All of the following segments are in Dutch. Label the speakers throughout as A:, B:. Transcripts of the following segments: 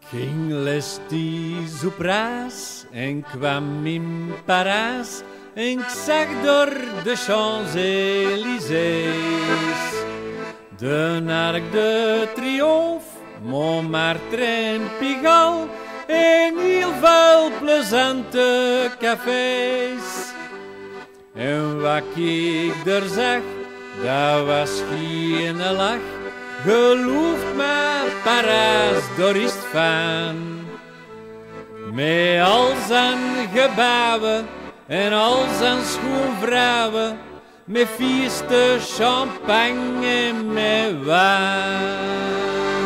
A: Ging les die Zoepras en kwam in Parijs en ik zag door de Champs-Élysées de Arc de Triomphe, Montmartre en Pigalle en heel veel plezante cafés. En wat ik er zag, dat was geen lach. Gelooft me, Parijs, daar is het van. Met al zijn gebouwen en al zijn schoonvrouwen, met feesten, champagne en met wijn.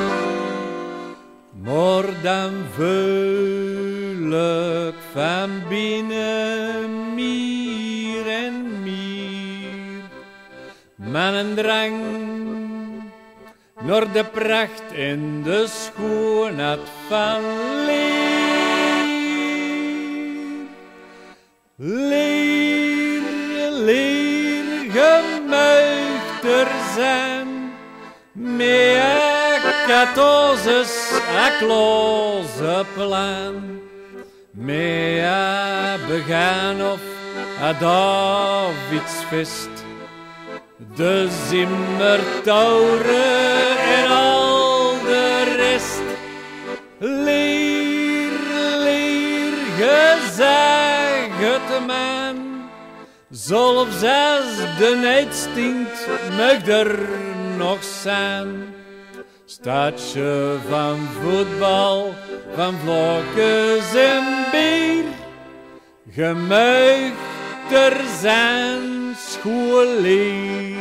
A: Maar dan voel ik van binnen meer en meer mijn drang naar de pracht en de schoonheid van leer. Leer, leer, gemuigd zijn, met katozes a kloze plan, met a begaan of a Davidsfest. De Zimmertoren en al de rest. Leer, leer, gezag het man. Zelfs als de nijd stinkt, mag er nog zijn. Stadje van voetbal, van vlokjes en bier. Gemuigd er zijn scholier.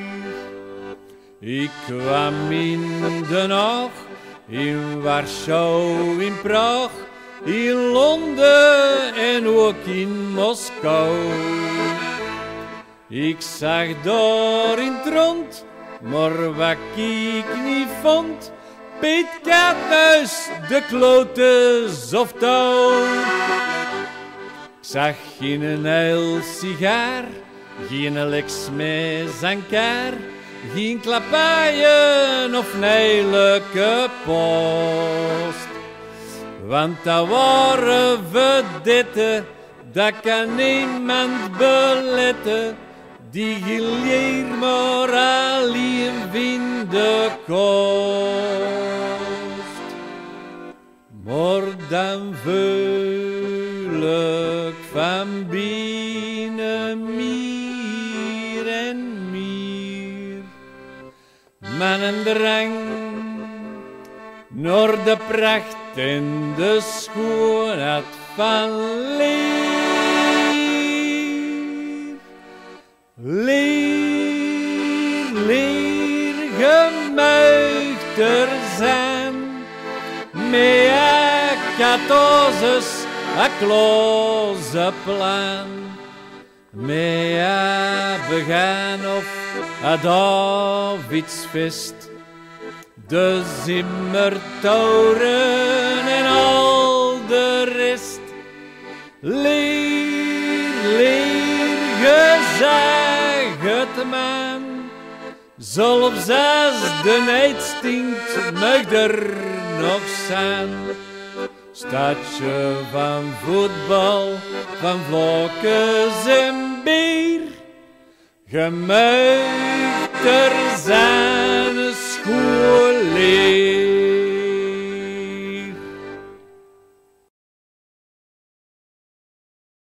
A: Ik kwam in Den Haag, in Warschau, in Praag, in Londen en ook in Moskou. Ik zag daar in het rond, maar wat ik niet vond, Piet Kathuis, de klotes of touw. Ik zag geen heel sigaar, geen Lex met zankaar, geen klapaaien of nijlijke post. Want dat waren vedetten, dat kan niemand beletten, die geleer maar alleen vinden kost. Maar dan voel ik van binnen meer en meer mijn drang naar de pracht en de schoonheid van leer. Leer, leer, gemuigd er zijn, met katozes a kloze plan, met begaan of a Davidsfest. De Zimmertoren en al de rest. Leer, leer, gezag het man. Zelfs als de nijd stinkt, mag er nog zijn. Stadje van voetbal, van vlokjes en bier. Gemuigd